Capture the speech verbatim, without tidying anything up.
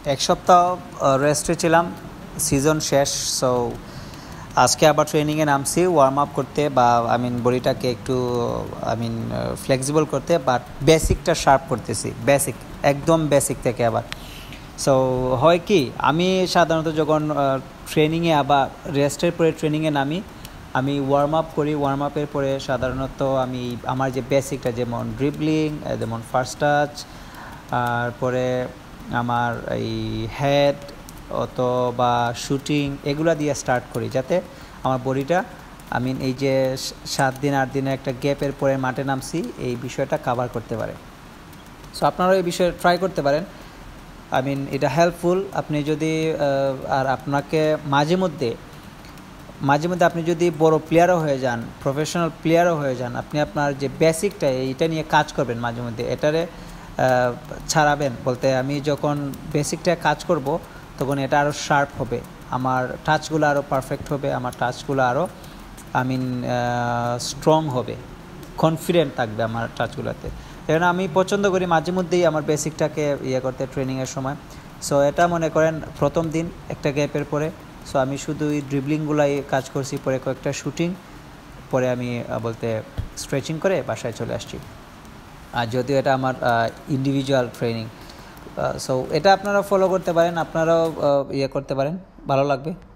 এক সপ্তাহ রেস্টে ছিলাম, সিজন শেষ। সো আজকে আবার ট্রেনিংয়ে নামছি ওয়ার্ম আপ করতে, বা আই মিন বডিটাকে একটু আই মিন ফ্লেক্সিবল করতে, বাট বেসিকটা শার্প করতেছি, বেসিক একদম বেসিক থেকে আবার। সো হয় কি, আমি সাধারণত যখন ট্রেনিংয়ে আবার রেস্টের পরে ট্রেনিংয়ে নামি, আমি ওয়ার্ম আপ করি। ওয়ার্ম আপের পরে সাধারণত আমি আমার যে বেসিকটা, যেমন ড্রিবলিং, যেমন ফার্স্ট টাচ, আর পরে আমার এই হেড অথবা শুটিং, এগুলো দিয়ে স্টার্ট করি, যাতে আমার বডিটা আই মিন এই যে সাত দিন আট দিনের একটা গ্যাপের পরে মাঠে নামছি, এই বিষয়টা কাভার করতে পারে। সো আপনারাও এই বিষয়ে ট্রাই করতে পারেন। আই মিন এটা হেল্পফুল। আপনি যদি আর আপনাকে মাঝে মধ্যে মাঝে মধ্যে আপনি যদি বড় প্লেয়ারও হয়ে যান, প্রফেশনাল প্লেয়ারও হয়ে যান, আপনি আপনার যে বেসিকটা এইটা নিয়ে কাজ করবেন, মাঝে মধ্যে এটারে ছাড়াবেন। বলতে আমি যখন বেসিকটা কাজ করব, তখন এটা আরও শার্প হবে, আমার টাচগুলো আরও পারফেক্ট হবে, আমার টাচগুলো আরও আই মিন স্ট্রং হবে, কনফিডেন্ট থাকবে আমার টাচগুলোতে। এখানে আমি পছন্দ করি মাঝে মধ্যেই আমার বেসিকটাকে ইয়ে করতে ট্রেনিংয়ের সময়। সো এটা মনে করেন প্রথম দিন একটা গ্যাপের পরে, সো আমি শুধু এই ড্রিবলিংগুলাই কাজ করছি, পরে কয়েকটা শুটিং, পরে আমি বলতে স্ট্রেচিং করে বাসায় চলে আসছি। আর যদিও এটা আমার ইন্ডিভিজুয়াল ট্রেনিং, সো এটা আপনারা ফলো করতে পারেন, আপনারাও ইয়ে করতে পারেন, ভালো লাগবে।